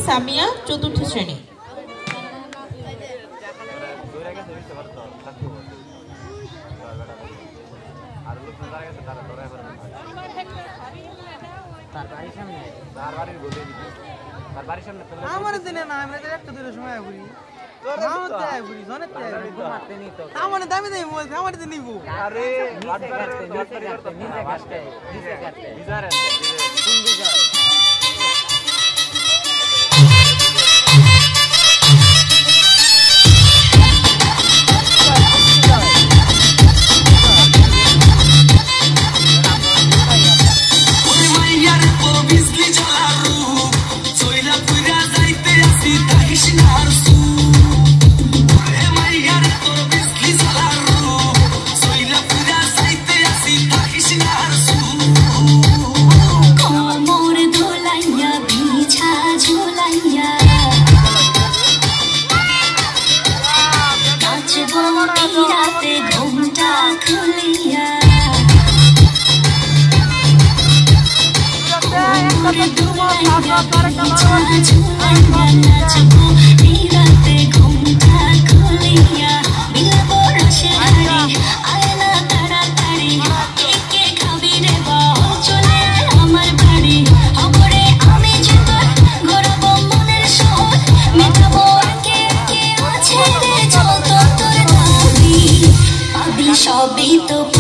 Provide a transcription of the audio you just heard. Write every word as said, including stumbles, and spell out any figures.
সামিয়া চতুর্থ শ্রেণী। আমার দিনে না আমরা একটা দুটো সময় ঘুরি আমার দেয় ঘুরি জনের দেয় আমার দামি দামি বলছে আমার দিন নিবো আরে নিচে কাটতে নিচে কাটতে নিচে কাটতে নিচে কাটতে বিজারে কোন বিজারে সবই তো